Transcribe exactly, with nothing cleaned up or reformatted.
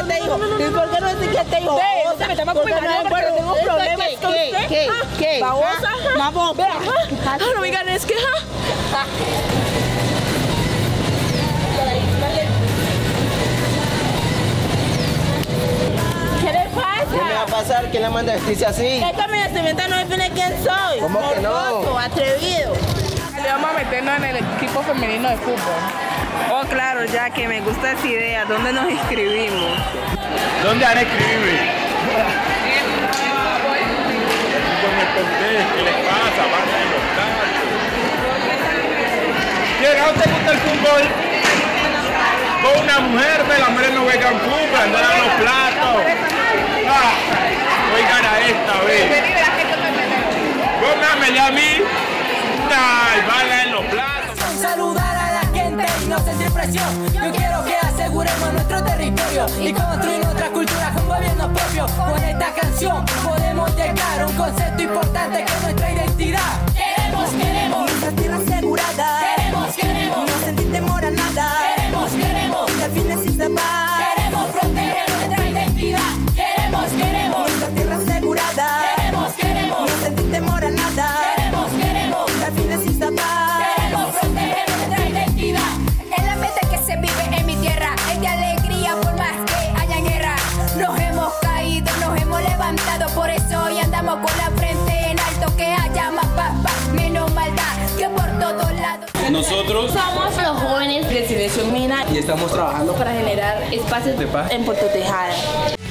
quién te dijo? ¿Y por qué no decir quién te dijo? Usted me está con mi marido porque tengo problemas con usted. ¿Qué? ¿Qué? Babosa. Vamos. Vea. Ah, no me digan, es que... ¿Qué le pasa? ¿Qué me va a pasar? ¿Quién la manda a vestirse así? Esta mi vestimenta no define quién soy. ¿Cómo que no? Morboso, atrevido. Le vamos a meternos en el equipo femenino de fútbol. Oh, claro, ya que me gusta esa idea. ¿Dónde nos inscribimos? ¿Dónde van a escribir? ¿Qué les pasa? Van a los platos. ¿A usted gusta el fútbol? Con una mujer, las mujeres no juegan fútbol, andan a los platos. Ah, oigan a esta vez. Póngamele a mí. Ay, van en los platos. Saludar a la gente y no sentir presión. Yo quiero que aseguremos nuestro territorio y construir otra cultura con gobierno propio. Con esta canción podemos llegar a un concepto importante que es nuestra identidad. Queremos, queremos nuestra tierra asegurada. Queremos, queremos no sentir temor a nada. Queremos, queremos que al fin exista paz. Queremos proteger nuestra identidad. Queremos, queremos nuestra tierra asegurada. Queremos, queremos no sentir temor a nada. Queremos, queremos que al fin exista paz. Queremos proteger nuestra identidad. El ambiente que se vive en mi tierra es de alegría por más que haya guerra. Nos hemos caído, nos hemos levantado, por eso hoy andamos con la frente en alto. Que haya más paz, paz, menos maldad, que por todos lados. Nosotros Somos los jóvenes de Silencio Mina y estamos trabajando para generar espacios de paz en Puerto Tejada.